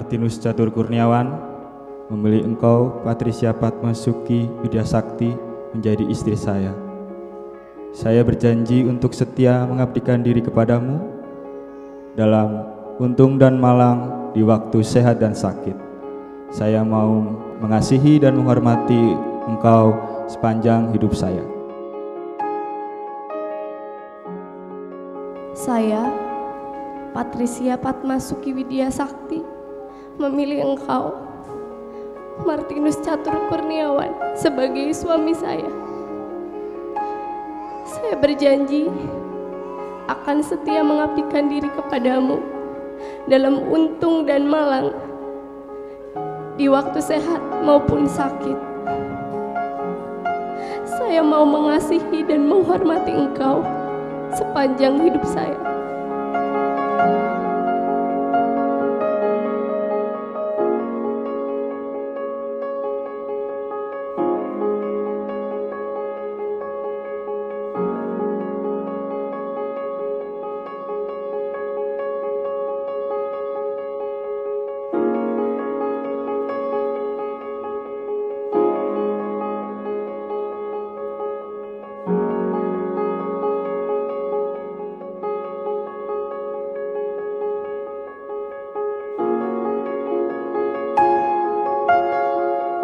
Martinus Catur Kurniawan, memilih engkau, Patricia Patmasuki Widya Sakti, menjadi istri saya. Saya berjanji untuk setia mengabdikan diri kepadamu dalam untung dan malang, di waktu sehat dan sakit. Saya mau mengasihi dan menghormati engkau sepanjang hidup saya. Saya, Patricia Patmasuki Widya Sakti, memilih engkau, Martinus Catur Kurniawan, sebagai suami saya. Saya berjanji akan setia mengabdikan diri kepadamu dalam untung dan malang, di waktu sehat maupun sakit. Saya mau mengasihi dan menghormati engkau sepanjang hidup saya.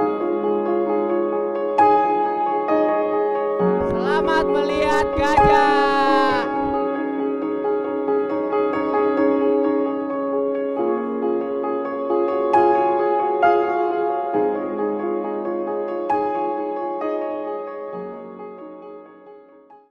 Selamat melihat gajah.